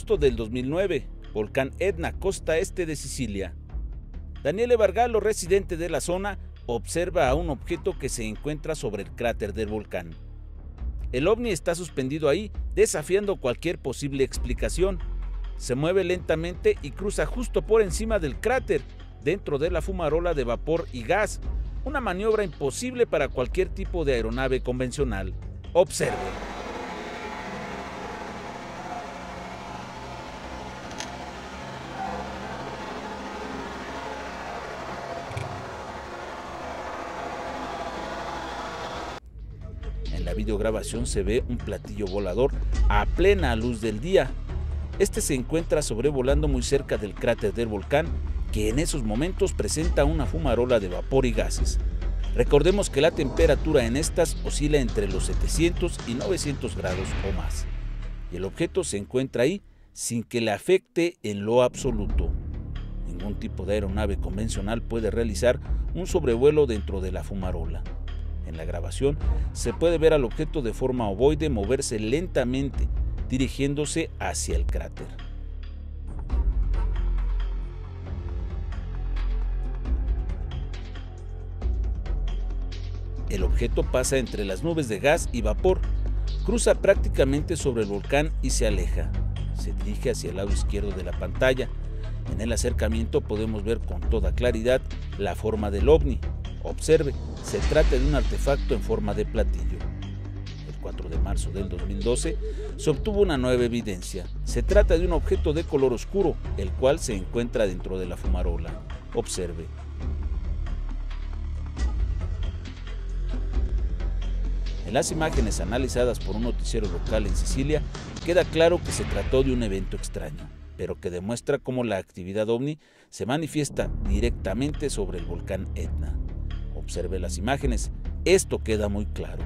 agosto del 2009, volcán Etna, costa este de Sicilia. Daniele Bargalo, residente de la zona, observa a un objeto que se encuentra sobre el cráter del volcán. El ovni está suspendido ahí, desafiando cualquier posible explicación. Se mueve lentamente y cruza justo por encima del cráter, dentro de la fumarola de vapor y gas, una maniobra imposible para cualquier tipo de aeronave convencional. Observe. En la videograbación se ve un platillo volador a plena luz del día. Este se encuentra sobrevolando muy cerca del cráter del volcán, que en esos momentos presenta una fumarola de vapor y gases. Recordemos que la temperatura en estas oscila entre los 700 y 900 grados o más, y el objeto se encuentra ahí sin que le afecte en lo absoluto. Ningún tipo de aeronave convencional puede realizar un sobrevuelo dentro de la fumarola. En la grabación se puede ver al objeto de forma ovoide moverse lentamente, dirigiéndose hacia el cráter. El objeto pasa entre las nubes de gas y vapor, cruza prácticamente sobre el volcán y se aleja. Se dirige hacia el lado izquierdo de la pantalla. En el acercamiento podemos ver con toda claridad la forma del ovni. Observe, se trata de un artefacto en forma de platillo. El 4 de marzo del 2012 se obtuvo una nueva evidencia. Se trata de un objeto de color oscuro, el cual se encuentra dentro de la fumarola. Observe. En las imágenes analizadas por un noticiero local en Sicilia, queda claro que se trató de un evento extraño, pero que demuestra cómo la actividad ovni se manifiesta directamente sobre el volcán Etna. Observe las imágenes, esto queda muy claro.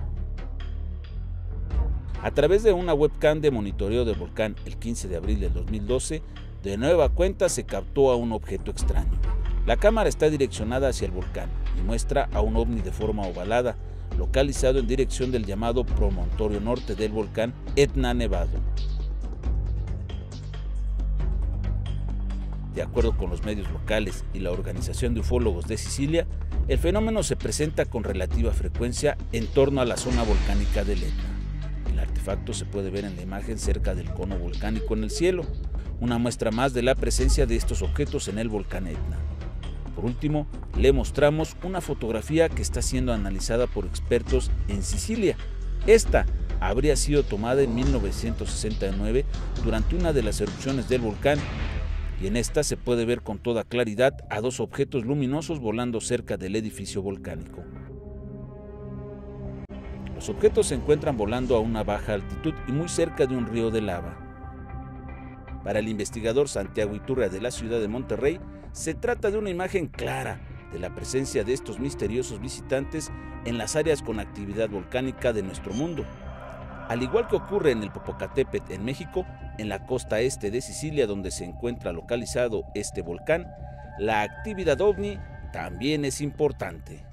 A través de una webcam de monitoreo del volcán el 15 de abril del 2012, de nueva cuenta se captó a un objeto extraño. La cámara está direccionada hacia el volcán y muestra a un ovni de forma ovalada, localizado en dirección del llamado promontorio norte del volcán Etna Nevado. De acuerdo con los medios locales y la Organización de Ufólogos de Sicilia, el fenómeno se presenta con relativa frecuencia en torno a la zona volcánica del Etna. El artefacto se puede ver en la imagen cerca del cono volcánico en el cielo, una muestra más de la presencia de estos objetos en el volcán Etna. Por último, le mostramos una fotografía que está siendo analizada por expertos en Sicilia. Esta habría sido tomada en 1969 durante una de las erupciones del volcán, y en esta se puede ver con toda claridad a dos objetos luminosos volando cerca del edificio volcánico. Los objetos se encuentran volando a una baja altitud y muy cerca de un río de lava. Para el investigador Santiago Iturria de la ciudad de Monterrey, se trata de una imagen clara de la presencia de estos misteriosos visitantes en las áreas con actividad volcánica de nuestro mundo. Al igual que ocurre en el Popocatépetl en México, en la costa este de Sicilia donde se encuentra localizado este volcán, la actividad ovni también es importante.